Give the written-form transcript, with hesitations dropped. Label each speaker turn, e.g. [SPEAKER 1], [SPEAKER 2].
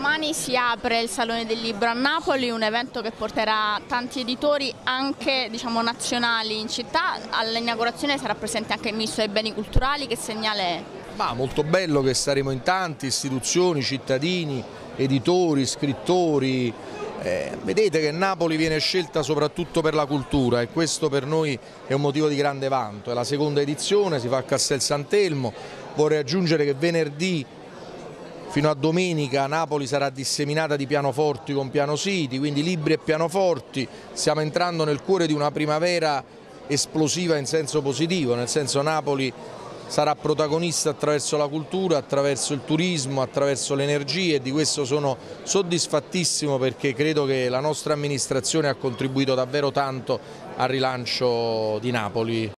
[SPEAKER 1] Domani si apre il Salone del Libro a Napoli, un evento che porterà tanti editori anche nazionali in città. All'inaugurazione sarà presente anche il Ministro dei Beni Culturali. Che segnale è?
[SPEAKER 2] Molto bello che staremo in tanti, istituzioni, cittadini, editori, scrittori. Vedete che Napoli viene scelta soprattutto per la cultura e questo per noi è un motivo di grande vanto. È la seconda edizione, si fa a Castel Sant'Elmo. Vorrei aggiungere che venerdì fino a domenica Napoli sarà disseminata di pianoforti con pianositi, quindi libri e pianoforti. Stiamo entrando nel cuore di una primavera esplosiva in senso positivo, nel senso Napoli sarà protagonista attraverso la cultura, attraverso il turismo, attraverso le energie, e di questo sono soddisfattissimo perché credo che la nostra amministrazione ha contribuito davvero tanto al rilancio di Napoli.